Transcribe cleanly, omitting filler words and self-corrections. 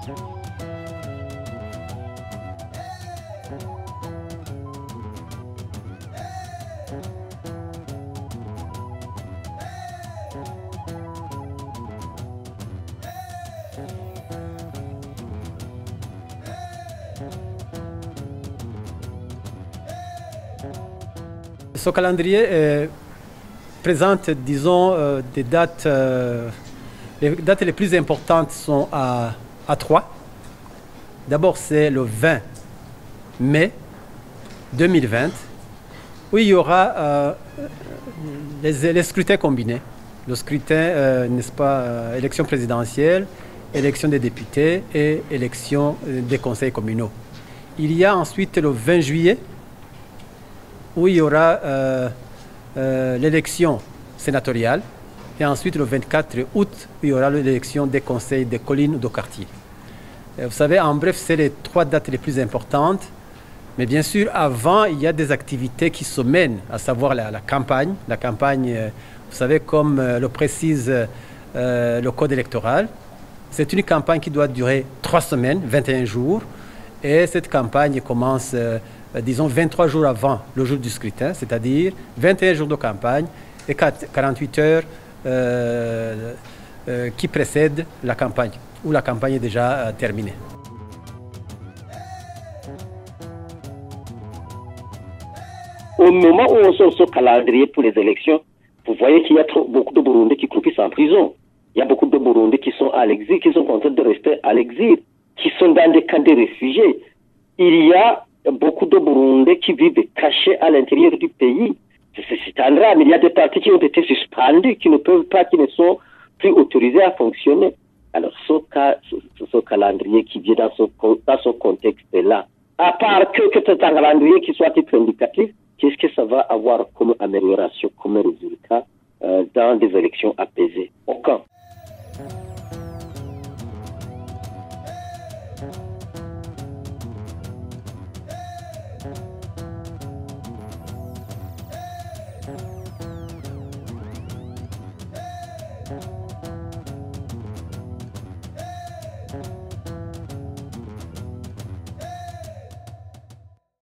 Ce calendrier présente, disons, des dates. Les dates les plus importantes sont à trois. D'abord, c'est le 20 mai 2020, où il y aura les scrutins combinés. Le scrutin, n'est-ce pas, élection présidentielle, élection des députés et élection des conseils communaux. Il y a ensuite le 20 juillet, où il y aura l'élection sénatoriale, et ensuite le 24 août, où il y aura l'élection des conseils des collines ou de quartier. Vous savez, en bref, c'est les trois dates les plus importantes. Mais bien sûr, avant, il y a des activités qui se mènent, à savoir la campagne. La campagne, vous savez, comme le précise le code électoral, c'est une campagne qui doit durer 3 semaines, 21 jours. Et cette campagne commence, disons, 23 jours avant le jour du scrutin, c'est-à-dire 21 jours de campagne et 48 heures qui précèdent la campagne, où la campagne est déjà terminée. Au moment où on sort ce calendrier pour les élections, vous voyez qu'il y a beaucoup de Burundais qui croupissent en prison. Il y a beaucoup de Burundais qui sont à l'exil, qui sont contraints de rester à l'exil, qui sont dans des camps de réfugiés. Il y a beaucoup de Burundais qui vivent cachés à l'intérieur du pays. C'est un drame. Il y a des partis qui ont été suspendus, qui ne peuvent pas, qui ne sont plus autorisés à fonctionner. Alors, ce calendrier qui vient dans ce contexte-là, à part que c'est un calendrier qui soit à titre indicatif, qu'est-ce que ça va avoir comme amélioration, comme résultat dans des élections apaisées? Aucun.